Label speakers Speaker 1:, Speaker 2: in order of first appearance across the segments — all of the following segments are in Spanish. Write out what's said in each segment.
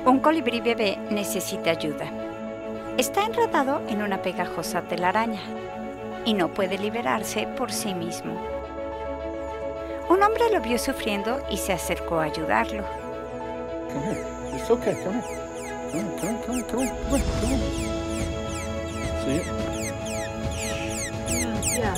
Speaker 1: Un colibrí bebé necesita ayuda. Está enredado en una pegajosa telaraña y no puede liberarse por sí mismo. Un hombre lo vio sufriendo y se acercó a ayudarlo.
Speaker 2: Come here. It's okay. Come here. Come on. See it?
Speaker 3: Yeah.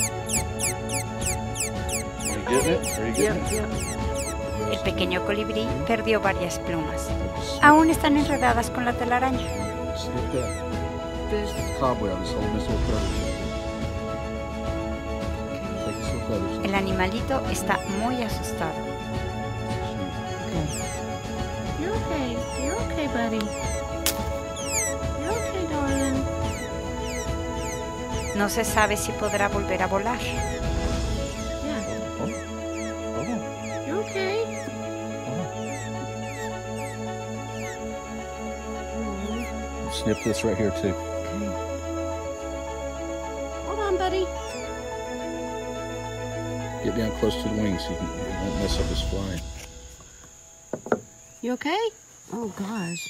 Speaker 2: Are you getting it? Are you getting it?
Speaker 3: Yeah.
Speaker 1: El pequeño colibrí perdió varias plumas. Aún están enredadas con la telaraña.
Speaker 2: Snip that
Speaker 3: This.
Speaker 2: cobweb is holding his little feathers. Take his little feathers.
Speaker 1: El animalito está muy asustado.
Speaker 3: You're okay. You're okay, buddy. You're okay, darling.
Speaker 1: No se sabe si podrá volver a volar.
Speaker 3: Yeah.
Speaker 2: Hold on.
Speaker 3: You're okay.
Speaker 2: Snip this right here too.
Speaker 3: Okay. Hold on, buddy.
Speaker 2: Get down close to the wings so you won't mess up his flying.
Speaker 3: You okay? Oh gosh.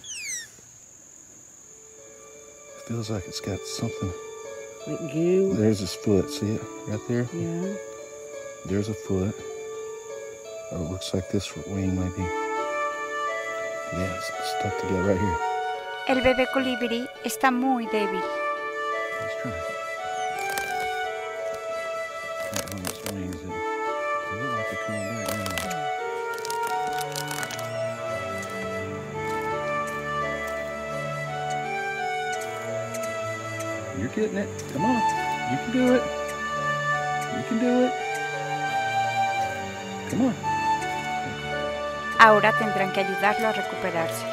Speaker 2: Feels like it's got something.
Speaker 3: Like goo.
Speaker 2: There's his foot. See it right there?
Speaker 3: Yeah.
Speaker 2: There's a foot. Oh, it looks like this wing maybe. Yeah, it's stuck together right here.
Speaker 1: El bebé colibrí está muy débil.
Speaker 2: Let's try it. That one of his wings. They look like they're coming back now. You're getting it. Come on. You can do it. You can do it. Come on.
Speaker 1: Ahora tendrán que ayudarlo a recuperarse.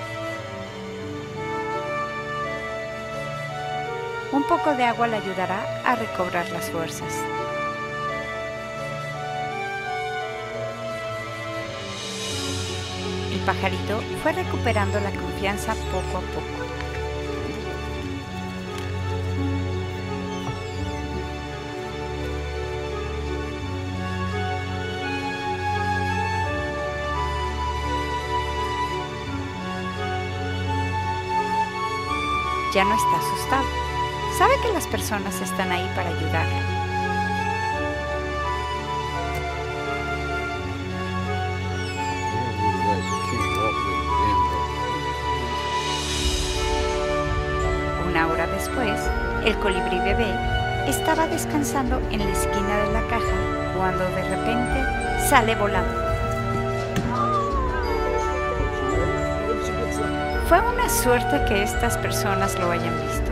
Speaker 1: Un poco de agua le ayudará a recobrar las fuerzas. El pajarito fue recuperando la confianza poco a poco. Ya no está asustado. Sabe que las personas están ahí para ayudarlo. Una hora después, el colibrí bebé estaba descansando en la esquina de la caja cuando de repente sale volando. Fue una suerte que estas personas lo hayan visto.